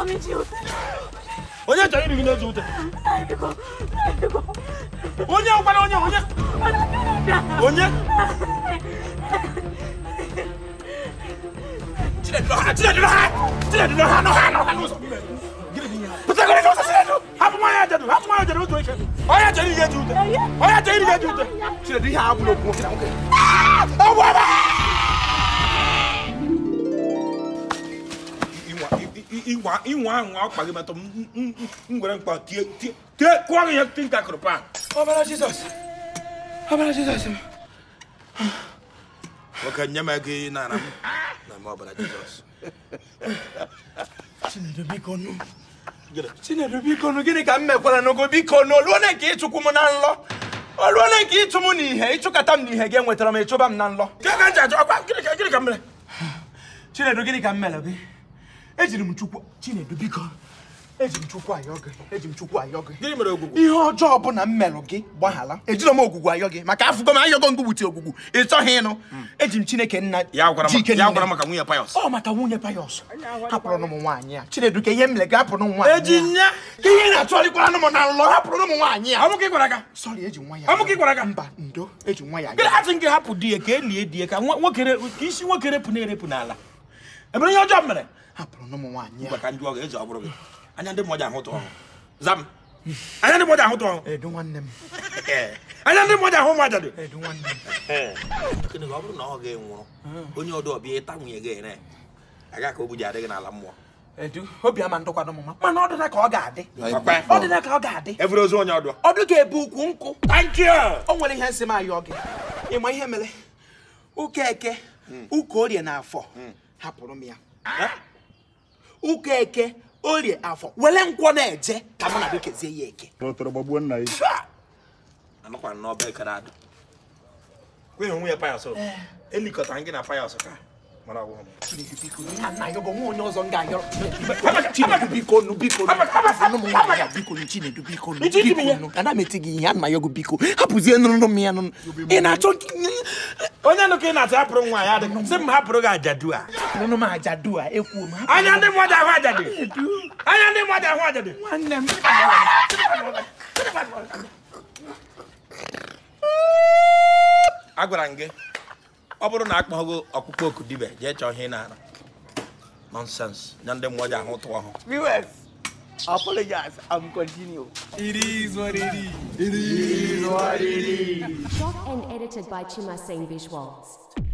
Onye chọrọ iri gị na-eji ute. Onye ụkpara onye. Chinedu ha no. Pụta gị n'ụzọ Chinedu. Hapụ nwa ya jadu otu ike. Onye chọrọ iri gị ute. Chinedu ihe abụ n'okwu nwoke na nwoke. Inwa akpa gị metụ ngwere mkpa tie kụọ gị ya tinta kụrụpa. Ọbara Jizọs. Nwoke nye m ego na m ọbara Jizọs. Chinedu biko nụ gịnị ka m mekwara n'ogo biko nụ oluo na nke ịchụkwu m na nlọ. Oluo na nke ịchụ m n'ihe ịchụkata m n'ihe gị enwetara m ịchụba m na nlọ. Gịnị ka m mere? Chinedu gịnị ka m mere gị? Ejiri m chukwu Chinedu biko eji m chukwu ayọ gị gịnị mere ogwugwu ihe ọjọọ bụ na m merụ gị gbaghala ejiri m ogwugwu ayọ gị maka afụgo m ayọgo ngwubuti ogwugwu ị chọghị ịnụ eji m Chineke nna ya gwara maka nwunye Payọs maka nwunye Payọs hapụrụ m nwaanyị a Chinedu ka ihe m mere gị hapụrụ m nwaanyị eji nya ka ihe na-achọrịkwara m na nlọ hapụrụ m nwaanyị a ọmụ ka ị gwara ga sọrị eji nwa ya mba ndo eji nwa ya gị asị nke hapụ di ya ka elie di ya ka isi nwoke repụ na-erepụ n'ala ebere ihe ọjọọ mere hapụrụ m nwaanyị a ka ndị ọga eji ọ bụrụ gị anya ndị mmadụ ahụ tụọ zam anya ndị mmadụ ahụ tụọ edu nwanne m anya ndị mmadụ ahụ mmadụ edu nwanne m kene ọ bụrụ na ọ ga-enwụrụ onye ọdụ ọbịa ịta nwunye gị ere aga ka obu ji adịghị n'ala mmụọ edu obi ama ndụkwado m mana ọ dịna ka ọ ga-adị evere ozu onye ọdụ ga-ebu ukwu nkụ thank you o nwere ihe nsị m ayọ gị ịma ihe mere ụka eke ụka orie na afọ hapụrụ m ya ụka eke orie afọ wele nkwọ na-eje ka mụ na gị kezie ya eke anọkwa n'ọba ekere adụ kwe onwe ya Payọs elikọta gị na Payọs ka mara ọgwụ Chinedu biko na yogo nwa onye ọzọ nga ayọrọ Chinedu biko nu Chinedu biko nu ana meti gị ihe ana yogo biko hapụzie nụrụ m ya nụ ị na-achọ onye nụ ka ị na-ata hapụrụ nwa ya dị sị m hapụrụ gị ajadu a nụnụ m ajadu a ekwuo m anya ndị mmadụ ahụ ajadu nwanne m agwara m gị ọ bụrụ na akpọghị ọkpụkpọ oku Dibia jee chọọ ihe na-ara nonsense na ndị mmụọ ahụ tụọ ọhụ viewers apologize I'm continue it is what it is shot and edited by Chimaseng Visuals.